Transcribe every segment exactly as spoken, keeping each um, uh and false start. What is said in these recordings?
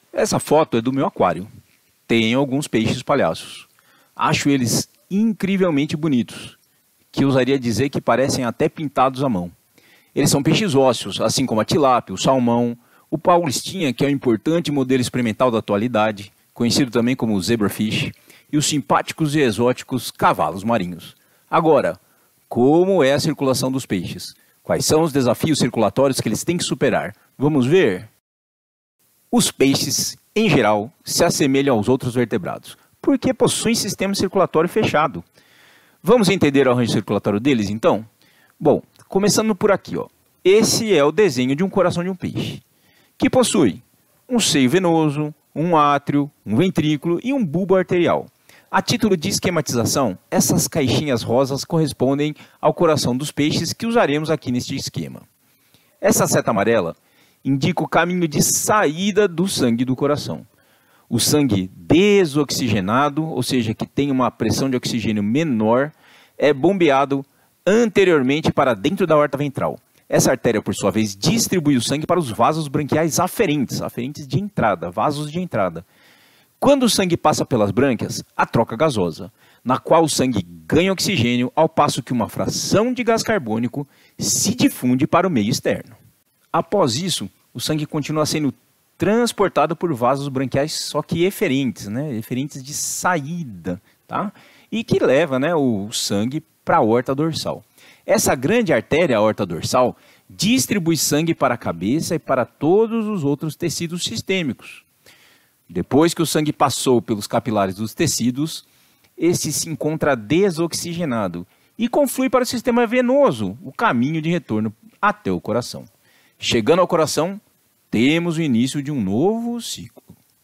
Essa foto é do meu aquário. Tem alguns peixes palhaços. Acho eles incrivelmente bonitos, que ousaria dizer que parecem até pintados à mão. Eles são peixes ósseos, assim como a tilápia, o salmão, o paulistinha, que é um importante modelo experimental da atualidade, conhecido também como zebrafish, e os simpáticos e exóticos cavalos marinhos. Agora, como é a circulação dos peixes? Quais são os desafios circulatórios que eles têm que superar? Vamos ver? Os peixes, em geral, se assemelham aos outros vertebrados, porque possuem sistema circulatório fechado. Vamos entender o arranjo circulatório deles, então? Bom, começando por aqui, ó. Esse é o desenho de um coração de um peixe, que possui um seio venoso, um átrio, um ventrículo e um bulbo arterial. A título de esquematização, essas caixinhas rosas correspondem ao coração dos peixes que usaremos aqui neste esquema. Essa seta amarela indica o caminho de saída do sangue do coração. O sangue desoxigenado, ou seja, que tem uma pressão de oxigênio menor, é bombeado anteriormente para dentro da aorta ventral. Essa artéria, por sua vez, distribui o sangue para os vasos branquiais aferentes, aferentes de entrada, vasos de entrada. Quando o sangue passa pelas brânquias, há troca gasosa, na qual o sangue ganha oxigênio, ao passo que uma fração de gás carbônico se difunde para o meio externo. Após isso, o sangue continua sendo transportado por vasos branquiais, só que eferentes, né? Eferentes de saída, tá? E que leva, né, o sangue para a aorta dorsal. Essa grande artéria, a aorta dorsal, distribui sangue para a cabeça e para todos os outros tecidos sistêmicos. Depois que o sangue passou pelos capilares dos tecidos, esse se encontra desoxigenado e conflui para o sistema venoso, o caminho de retorno até o coração. Chegando ao coração, temos o início de um novo ciclo.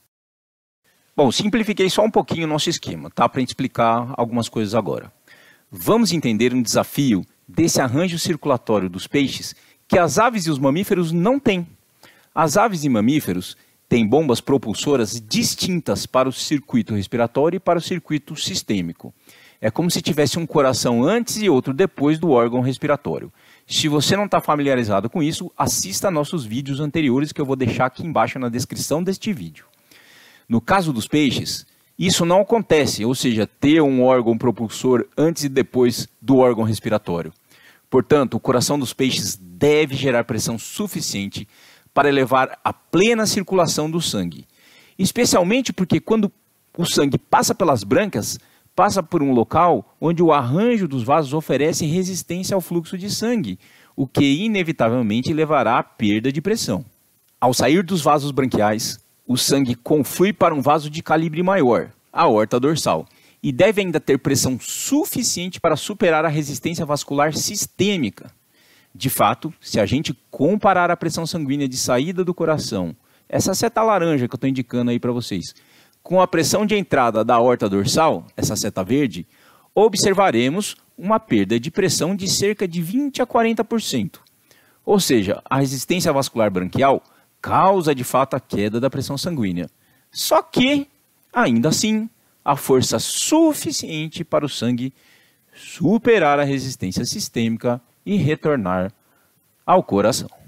Bom, simplifiquei só um pouquinho o nosso esquema, tá? Para explicar algumas coisas agora. Vamos entender um desafio desse arranjo circulatório dos peixes que as aves e os mamíferos não têm. As aves e mamíferos têm bombas propulsoras distintas para o circuito respiratório e para o circuito sistêmico. É como se tivesse um coração antes e outro depois do órgão respiratório. Se você não está familiarizado com isso, assista a nossos vídeos anteriores que eu vou deixar aqui embaixo na descrição deste vídeo. No caso dos peixes, isso não acontece, ou seja, ter um órgão propulsor antes e depois do órgão respiratório. Portanto, o coração dos peixes deve gerar pressão suficiente para elevar a plena circulação do sangue. Especialmente porque quando o sangue passa pelas brânquias, passa por um local onde o arranjo dos vasos oferece resistência ao fluxo de sangue, o que inevitavelmente levará à perda de pressão. Ao sair dos vasos branquiais, o sangue conflui para um vaso de calibre maior, a aorta dorsal, e deve ainda ter pressão suficiente para superar a resistência vascular sistêmica. De fato, se a gente comparar a pressão sanguínea de saída do coração, essa seta laranja que eu estou indicando aí para vocês, com a pressão de entrada da aorta dorsal, essa seta verde, observaremos uma perda de pressão de cerca de vinte a quarenta por cento. Ou seja, a resistência vascular branquial causa de fato a queda da pressão sanguínea. Só que, ainda assim, há força suficiente para o sangue superar a resistência sistêmica e retornar ao coração.